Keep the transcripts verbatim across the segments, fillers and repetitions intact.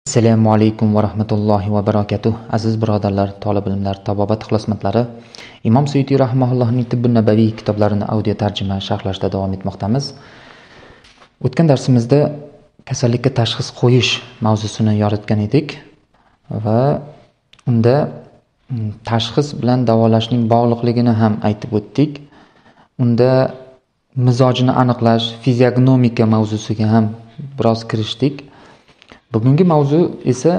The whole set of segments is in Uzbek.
Assalomu alaykum va rahmatullohi va barakatuh. Aziz birodarlar, talab ilmlar, tabobat ixlosmandlari, Imom Suyuti rahimahullohning Tibbun Nabaviy kitoblarini audio tarjima sharhlashda davom etmoqdamiz. O'tgan darsimizda kasallikka tashxis qo'yish mavzusini yoritgan edik va unda tashxis bilan davolashning bog'liqligini ham aytib o'tdik. Unda mizojini aniqlash, fiziognomika mavzusiga ham biroz kirishdik. Bugungi mavzu esa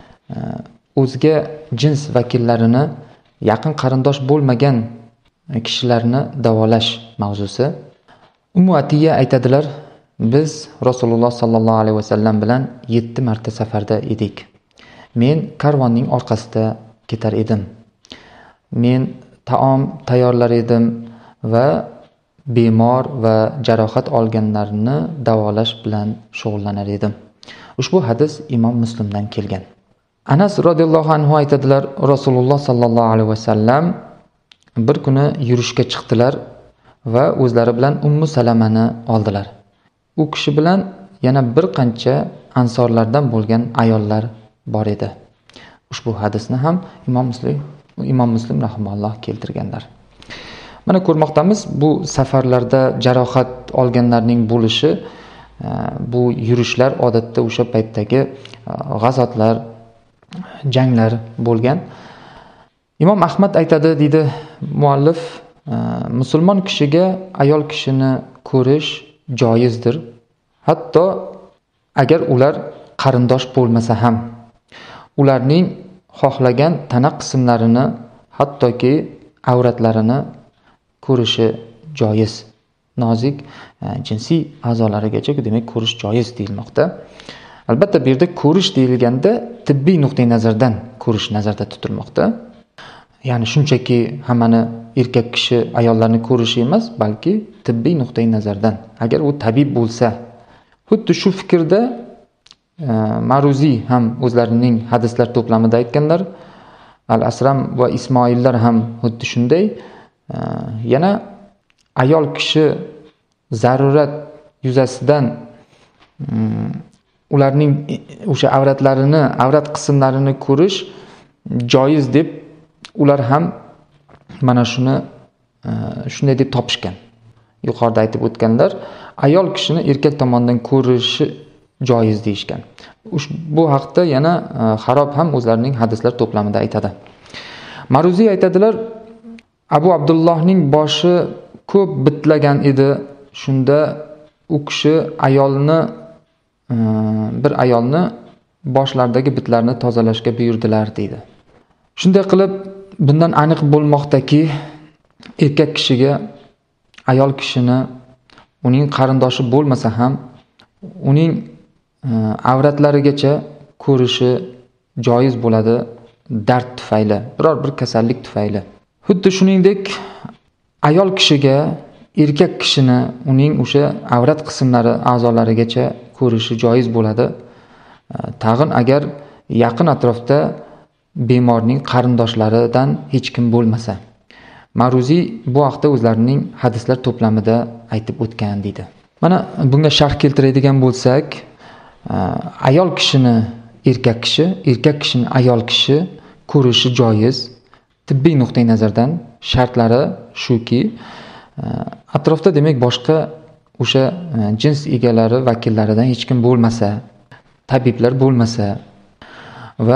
o'zga jins vakillarini, yaqin qarindosh bo'lmagan kishilarni davolash mavzusi. Ummu Atiya aytadilar, biz Rasululloh sallallohu alayhi vasallam bilan yetti marta safarda edik. Men karvonning orqasida ketar edim. Men taom tayyorlar edim va bemor va jarohat olganlarni davolash bilan shug'ullanar edim. Ushbu hadis Imom Muslimdan kelgan. Anas radhiyallohu anhu aytadilar, Rasululloh sallallohu alayhi vasallam bir kuni yurishga chiqdilar va o'zlari bilan Ummu Salamani oldilar. U kishi bilan yana bir qancha ansorlardan bo'lgan ayollar bor edi. Ushbu hadisni ham Imom Muslim Imom Muslim rahimahulloh keltirganlar. Mana ko'rmoqdamiz, bu safarlarda jarohat olganlarning bo'lishi, bu yurishlar odatda o'sha paytdagi g'azotlar, janglar bo'lgan. Imom Ahmad aytadi, deydi muallif, musulmon kishiga ayol kishini ko'rish joizdir. Hatto agar ular qarindosh bo'lmasa ham, ularning xohlagan tana qismlarini, hattoki avratlarini ko'rishi joiz. Nozik jinsiy a'zolarigacha demak ko'rish joiz deyilmoqda. Albatta bu yerda ko'rish deyilganda tibbiy nuqtai nazardan ko'rish nazarda tutilmoqda. Ya'ni shunchaki hammani erkak kishi ayollarni ko'rishi emas, balki tibbiy nuqtai nazardan. Agar u tabib bo'lsa, xuddi shu fikrda Maruziy ham o'zlarining hadislar to'plamida aytganlar, Al-Asram va Ismoillar ham xuddi shunday. Yana ayol kishi zarurat yuzasidan ularning o'sha avratlarini, avrat qismlarini ko'rish joiz deb ular ham mana shuni shunday deb topishgan. Yuqorida aytib o'tganlar, ayol kishini erkak tomonidan ko'rishi joiz deyishgan. Bu haqda yana Xarob ham o'zlarining hadislar to'plamida aytadi. Maruziy aytadilar, Abu Abdullohning boshi ko'p bitlagan edi. Shunda u kishi ayolni bir ayolni boshlaridagi bitlarni tozalashga buyurdilar deydi. Shunday qilib bundan aniq bo'lmoqdaki, erkak kishiga ayol kishini uning qarindoshi bo'lmasa ham uning avratlarigacha ko'rishi joiz bo'ladi, dard tufayli, biror bir kasallik tufayli. Xuddi shuningdek ayol kishiga erkak kishini uning o'sha avrat qismlari, a'zolarigacha ko'rishi joiz bo'ladi. Tag'in agar yaqin atrofda bemorning qarindoshlaridan hech kim bo'lmasa. Maruziy bu haqda o'zlarining hadislar to'plamida aytib o'tgan deydi. Mana bunga sharh keltiradigan bo'lsak, ayol kishini erkak kishi, erkak kishini ayol kishi ko'rishi joiz. Tibbiy nuqtai nazardan shartlari shuki, atrofda demak boshqa o'sha jins egalari, vakillaridan hech kim bo'lmasa, tabiblar bo'lmasa va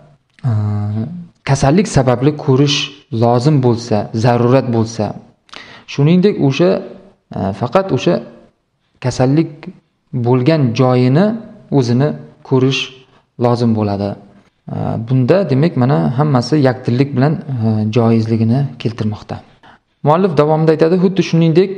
kasallik sababli ko'rish lozim bo'lsa, zarurat bo'lsa, shuningdek o'sha faqat o'sha kasallik bo'lgan joyini o'zini ko'rish lozim bo'ladi. Bunda demak mana hammasi yakdillik bilan joizligini keltirmoqda. Muallif davomida aytadi, xuddi shuningdek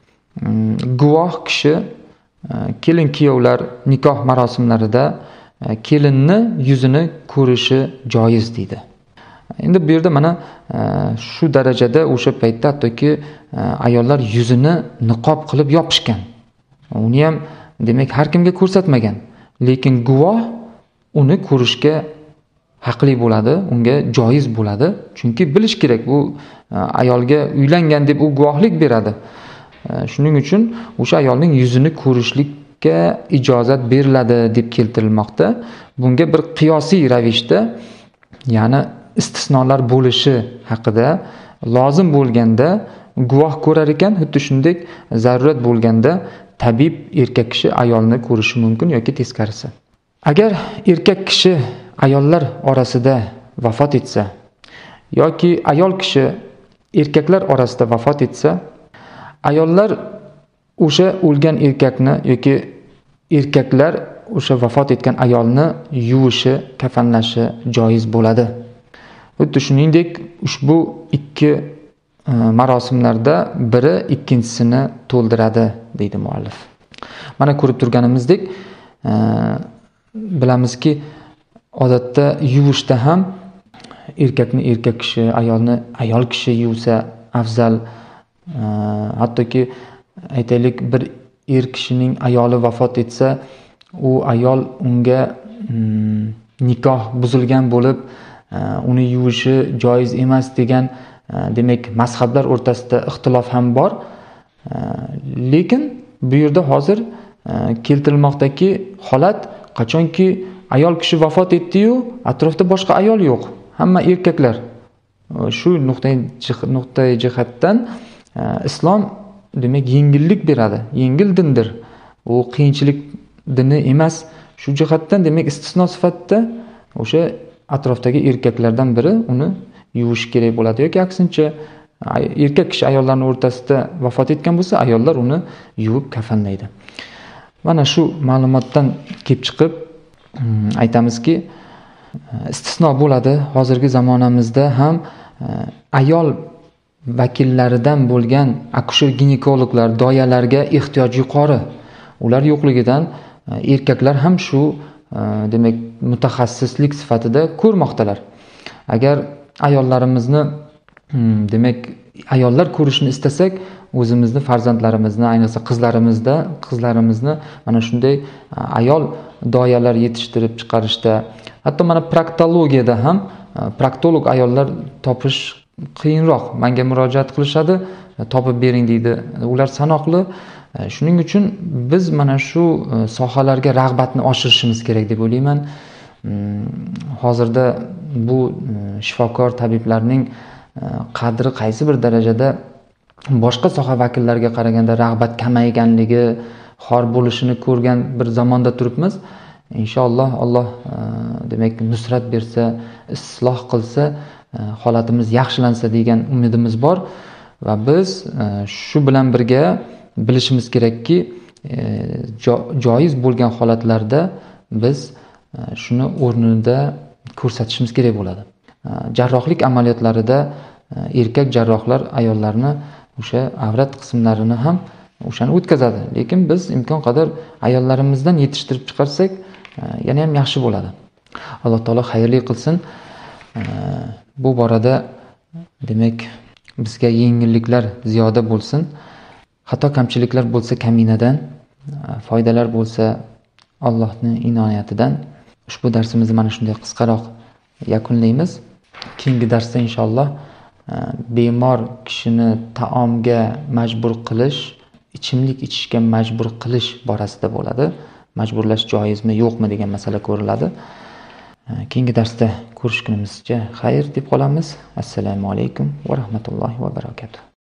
guvoh kishi kelin kuyovlar nikoh marosimlarida kelinni yuzini ko'rishi joiz deydi. Endi bu yerda mana shu darajada o'sha paytda hattoki ayollar yuzini niqob qilib yopishgan. Uni ham demak har kimga ko'rsatmagan, lekin guvoh uni ko'rishga haqli bo'ladi, unga joiz bo'ladi. Chunki bilish kerak, bu ayolga uylangan deb u guvohlik beradi. Shuning uchun o'sha ayolning yuzini ko'rishlik ga ijozat beriladi deb keltirilmoqda. Bunga bir qiyosiy ravishda, ya'ni istisnolar bo'lishi haqida lozim bo'lganda guvoh ko'rar ekan, xuddi shunday zarurat bo'lganda tabib erkak kishi ayolni ko'rishi mumkin yoki teskarisi. Agar erkak kishi ayollar orasida vafot etsa yoki ayol kishi erkaklar orasida vafot etsa, ayollar o'sha o'lgan erkakni yoki erkaklar o'sha vafot etgan ayolni yuvishi, kafanlashi joiz bo'ladi. Xuddi shuningdek, ushbu ikki e, marosimlarda biri ikkinchisini to'ldiradi, deydi muallif. Mana ko'rib turganimizdek, e, bilamizki, odatda yuvishda ham erkakni erkak kishi, ayolni ayol kishi yuvsa afzal. E, hattoki aytaylik, bir er kishining ayoli vafot etsa, u ayol unga mm, nikoh buzilgan bo'lib, uni yuvishi joiz emas degan, demak, mazhablar o'rtasida ixtilof ham bor. Lekin bu yerda hozir keltirilmoqdaki holat, qachonki ayol kishi vafot etdi-yu, atrofda boshqa ayol yo'q, hamma erkaklar. Shu nuqtai nuqtai jihatdan islom demak yengillik beradi. Yengil dindir. U qiyinchilik dini emas. Shu jihatdan demak istisno sifatida o'sha atrofdagi erkaklardan biri uni yuvish kerak bo'ladi yoki aksincha, erkak kishi ayollarning o'rtasida vafot etgan bo'lsa, ayollar uni yuvib kafanlaydi. Mana shu ma'lumotdan kelib chiqib aytamizki, istisno bo'ladi. Hozirgi zamonamizda ham ayol vakillaridan bo'lgan akusher-ginekologlar, doyalarga ehtiyoj yuqori. Ular yo'qligidan erkaklar ham shu demak mutaxassislik sifatida ko'rmoqdalar. Agar ayollarimizni demak ayollar ko'rishni istasak, o'zimizni farzandlarimizni, ayniqsa qizlarimizda, qizlarimizni mana shunday ayol doyalar yetishtirib chiqarishda, hatto mana proktologiyada ham proktolog ayollar topish qiyinroq. Menga murojaat qilishadi, topib bering deydi. Ular sanoqli. Shuning uchun biz mana shu sohalarga rag'batni oshirishimiz kerak deb o'ylayman. Hozirda bu shifokor tabiblarning qadri qaysi bir darajada boshqa soha vakillariga qaraganda rag'bat kamayganligi, xor bo'lishini ko'rgan bir zamonda turibmiz. Inshaalloh Alloh demak nusrat bersa, isloh qilsa, holatimiz yaxshilansa degan umidimiz bor va biz shu bilan birga bilishimiz kerakki, joiz bo'lgan holatlarda biz shuni o'rnida ko'rsatishimiz kerak bo'ladi. Jarrohlik amaliyotlarida erkak jarrohlar ayollarni o'sha avrat qismlarini ham o'shani o'tkazadi. Lekin biz imkon qadar ayollarimizdan yetishtirib chiqarsak, yana ham yaxshi bo'ladi. Alloh taolo xayrli qilsin. Bu borada demak bizga yengilliklar ziyoda bo'lsin. Xato kamchiliklar bo'lsa kaminadan, foydalar bo'lsa Allohning inoyatidan. Ushbu darsimizni mana shunday qisqaroq yakunlaymiz. Keyingi darsda inshaalloh bemor kishini taomga majbur qilish, ichimlik ichishga majbur qilish borasida bo'ladi. Majburlash joizmi, yo'qmi degan masala ko'riladi. Keyingi darsda ko'rishgunimizcha xayr deb qolamiz. Assalomu alaykum va rahmatullohi va barakatuh.